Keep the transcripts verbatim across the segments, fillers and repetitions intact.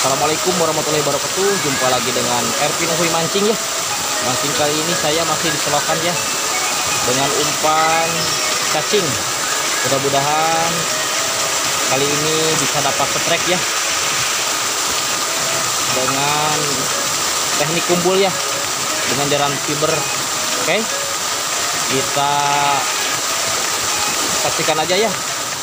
Assalamualaikum warahmatullahi wabarakatuh. Jumpa lagi dengan Ervin Uhuy Mancing ya. Mancing kali ini saya masih di selokan ya, dengan umpan cacing. Mudah-mudahan kali ini bisa dapat setrek ya, dengan teknik kumpul ya, dengan jaran fiber. Oke, kita saksikan aja ya.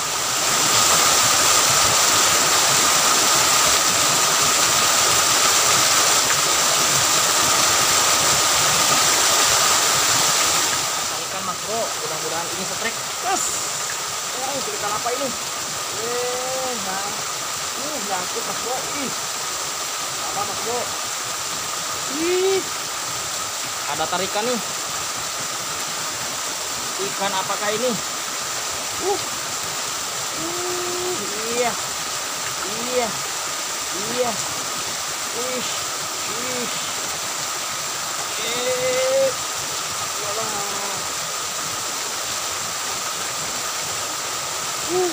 Bro, mudah-mudahan ini setrek. Yes. Oh, tarikan apa ini? Eh, nah. Uh, nyangkut Mas Bro. Ih. Apa Mas Bro? Ih. Ada tarikan nih. Ikan apakah ini? Uh. Uh, iya. Iya. Iya. Wih. Wih. Eh. Yalah. Uh,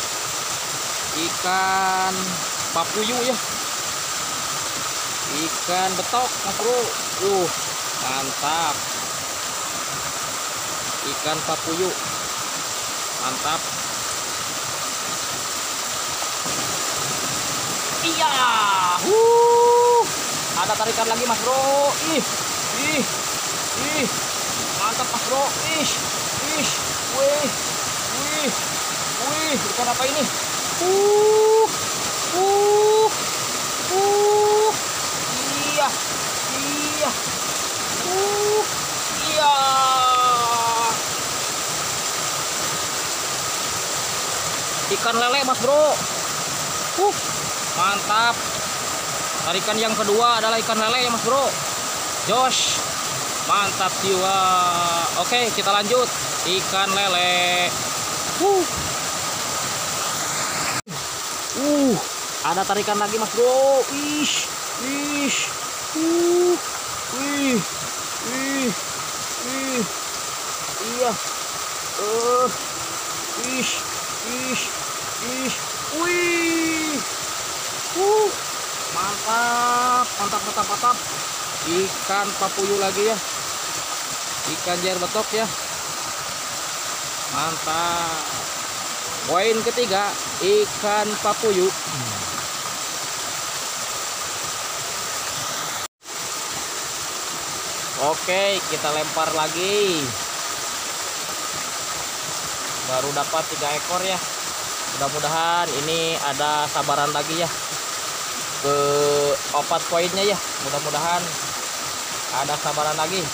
ikan papuyu ya, ikan betok Mas Bro. Uh, mantap, ikan papuyu mantap. Iya, uh, ada tarikan lagi Mas Bro. Ih, ih, ih, mantap Mas Bro. Ih, ih, wih, wih. Wih, ikan apa ini? Uh, uh, uh, iya, iya, uh, iya. Ikan lele Mas Bro. Uh, mantap. Tarikan yang kedua adalah ikan lele ya Mas Bro. Josh, mantap jiwa. Oke, kita lanjut. Ikan lele. Uh. Uh, ada tarikan lagi Mas Bro. Ish, ish, uh, wih, wih, wih, iya, uh, ish, ish, ish, wih, uh, mantap, mantap, mantap, mantap. Ikan papuyu lagi ya, ikan jair betok ya, mantap. Poin ketiga, ikan papuyu. Oke, kita lempar lagi. Baru dapat tiga ekor ya. Mudah-mudahan ini ada sabaran lagi ya, ke opat poinnya ya. Mudah-mudahan ada sabaran lagi.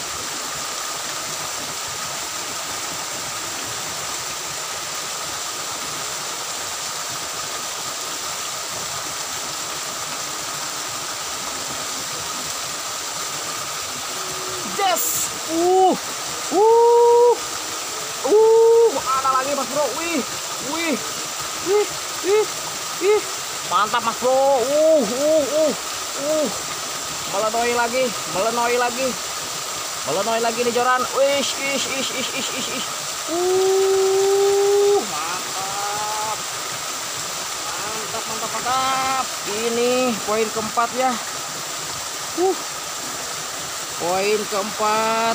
Yes. Uh, uh, uh, ada lagi Mas Bro. Wih, wih, wih, wih, wih, mantap Mas Bro. Uh, uh, uh, uh, melenoi lagi, melenoi lagi, melenoi lagi nih joran. Wih, ish, ish, ish, ish, ish, ish, ish. Uh, mantap, mantap, mantap, mantap. Ini poin keempat ya. Uh. Poin keempat,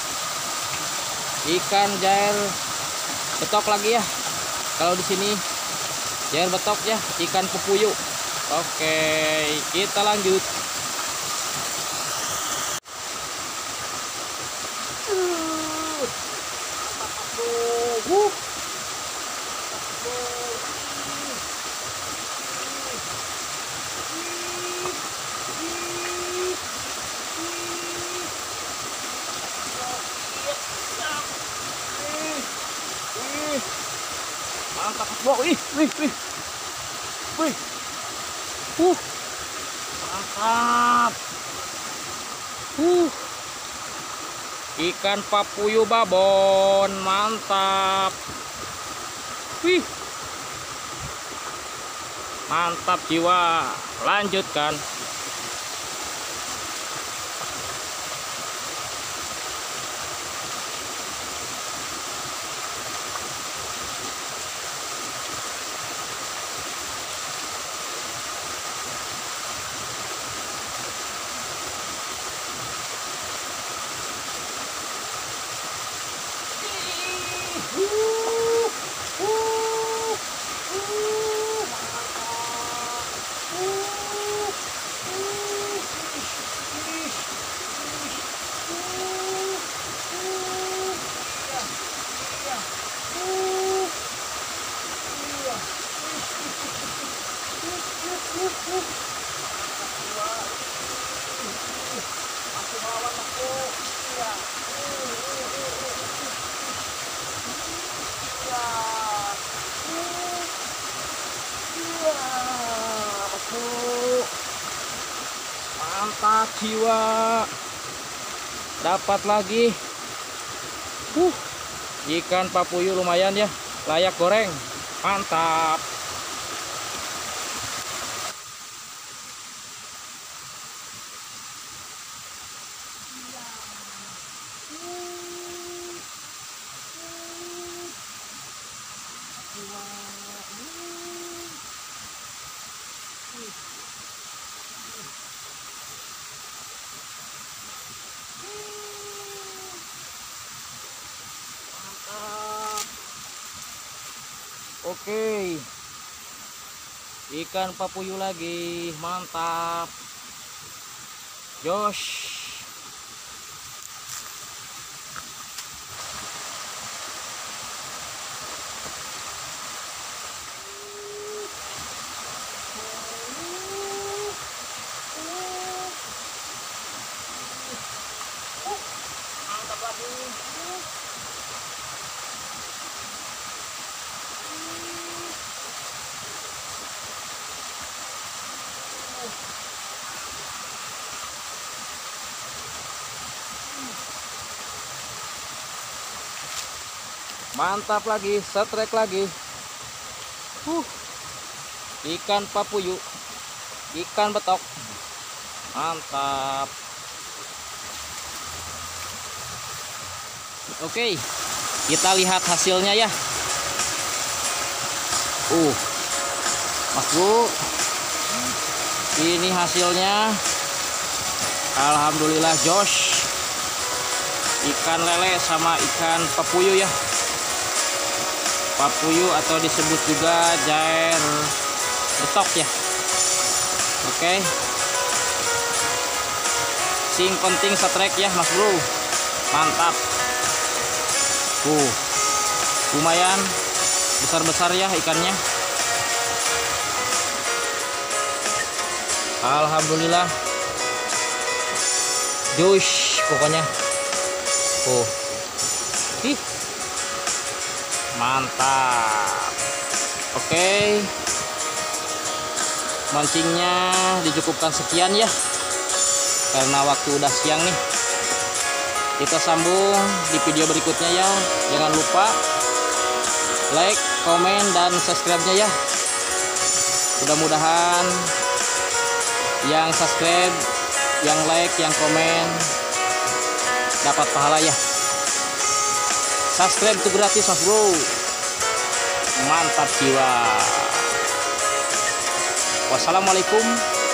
ikan jair betok lagi ya. Kalau di sini jair betok ya, ikan papuyu. Oke, kita lanjut. Uh, mantap Mas Bro. Wih, wih, wih, wih, uh, mantap. Uh, ikan papuyu babon, mantap. Wih, mantap jiwa. Lanjutkan. Masih melawan Mas Bro. Iya. Iya. Iya, Mas Bro. Mantap jiwa. Dapat lagi. Uh, ikan papuyu lumayan ya, layak goreng. Mantap. Oke, ikan papuyu lagi, mantap. Josh. Mantap lagi. Mantap lagi, setrek lagi. Uh, ikan papuyu, ikan betok. Mantap. Oke, kita lihat hasilnya ya. Uh, Mas Bro, ini hasilnya. Alhamdulillah Josh. Ikan lele sama ikan papuyu ya. Papuyu atau disebut juga jair betok ya. Oke. Sing penting setrek ya Mas Bro. Mantap. Uh, lumayan besar-besar ya ikannya. Alhamdulillah. Josh pokoknya. Oh. Ih. Mantap. Oke, mancingnya dicukupkan sekian ya, karena waktu udah siang nih. Kita sambung di video berikutnya ya. Jangan lupa like, komen, dan subscribe-nya ya. Mudah-mudahan yang subscribe, yang like, yang komen dapat pahala ya. Subscribe itu gratis Mas Bro. Mantap jiwa. Wassalamualaikum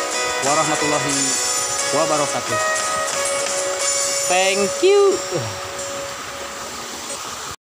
warahmatullahi wabarakatuh. Thank you.